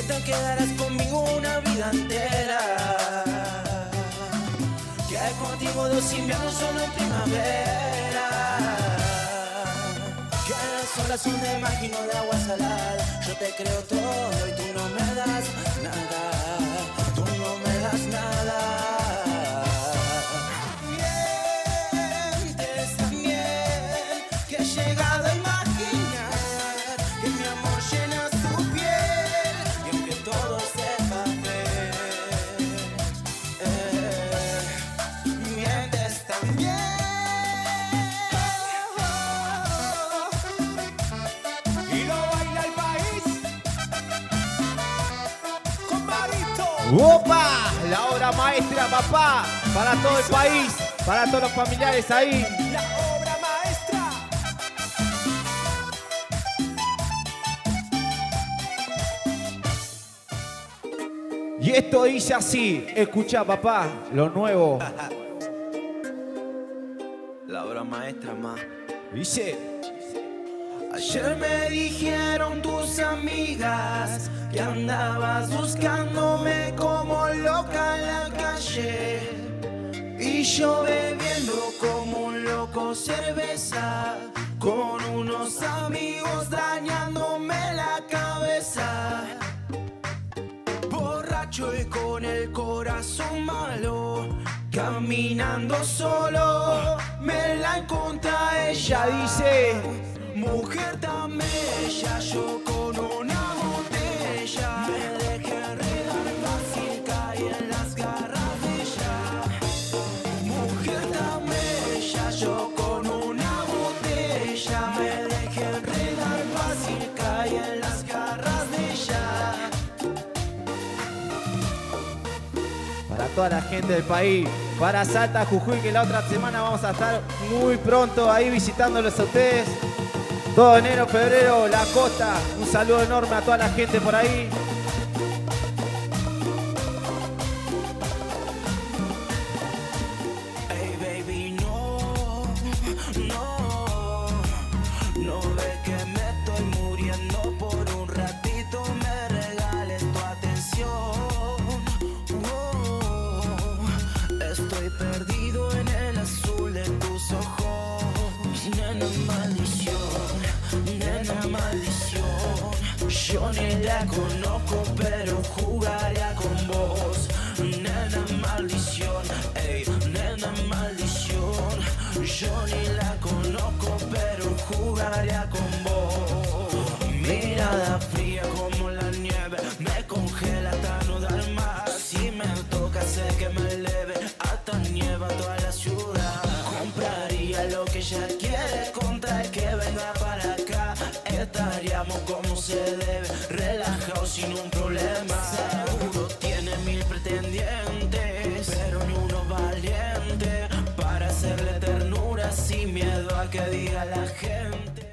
te quedarás conmigo una vida entera. Que contigo 2 inviernos solo en primavera. Que las olas son de máquina de agua salada. Yo te creo todo y tú no me das nada. Tú no me das nada. Mientes también que he llegado a imaginar que mi amor llena su piel y aunque todo sepa ver, mientes también. Y lo baila el país con Marito. ¡Opa! La obra maestra, papá. Para todo el país, para todos los familiares ahí. La obra maestra. Y esto dice así. Escucha, papá, lo nuevo. La obra maestra más. Dice. Ayer me dijeron tus amigas que andabas buscándome como loca en la calle y yo bebiendo como un loco cerveza con unos amigos dañándome la cabeza. Borracho y con el corazón malo, caminando solo, me la encontré a ella. Dice. Mujer tan bella, yo con una botella me dejé enredar fácil, caí en las garras de ella. Mujer tan bella, yo con una botella me dejé enredar fácil, caí en las garras de ella. Para toda la gente del país, para Salta, Jujuy, que la otra semana vamos a estar muy pronto ahí visitándolos a ustedes. Todo enero, febrero, la costa. Un saludo enorme a toda la gente por ahí. Hey baby, no, no ves que me estoy muriendo por un ratito, me regales tu atención. Estoy perdido en el azul de tus ojos, nena maldición, nena maldición. Yo ni la conozco pero jugaría con vos, nena maldición, ey, nena maldición. Yo ni la conozco pero jugaría con vos. Mirada fría como la nieve, me congela hasta no dar más. Si me toca sé que me eleve, hasta nieva toda la ciudad. Compraría lo que ella quiere con tal que venga para acá. Estaríamos como se debe, relajados sin un problema. Seguro tiene 1000 pretendientes, pero ni uno valiente para hacerle ternura sin miedo a que diga la gente.